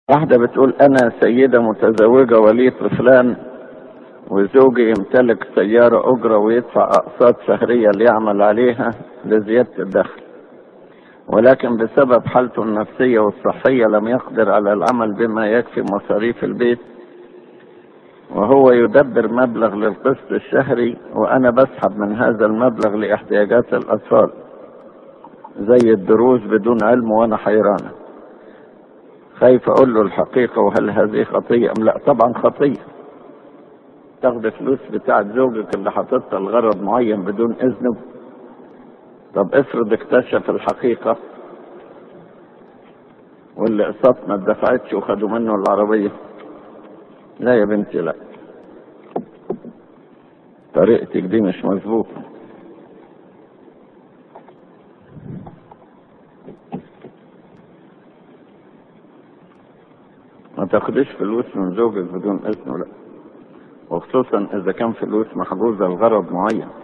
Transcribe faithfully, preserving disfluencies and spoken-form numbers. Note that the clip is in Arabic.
واحدة بتقول أنا سيدة متزوجة ولي طفلان، وزوجي يمتلك سيارة أجرة ويدفع أقساط شهرية ليعمل عليها لزيادة الدخل، ولكن بسبب حالته النفسية والصحية لم يقدر على العمل بما يكفي مصاريف البيت، وهو يدبر مبلغ للقسط الشهري وأنا بسحب من هذا المبلغ لاحتياجات الأطفال زي الدروس بدون علم، وأنا حيرانة خايف أقول له الحقيقة، وهل هذه خطية أم لا؟ طبعا خطية. تاخد فلوس بتاعت زوجك اللي حاططها لغرض معين بدون إذنه. طب افرض اكتشف الحقيقة واللي قسط ما اتدفعتش وخدوا منه العربية؟ لا يا بنتي، لا، طريقتك دي مش مظبوطة. ما تاخدش فلوس من زوجك بدون إذنه، لا، وخصوصا إذا كان فلوس محجوزة لغرض معين.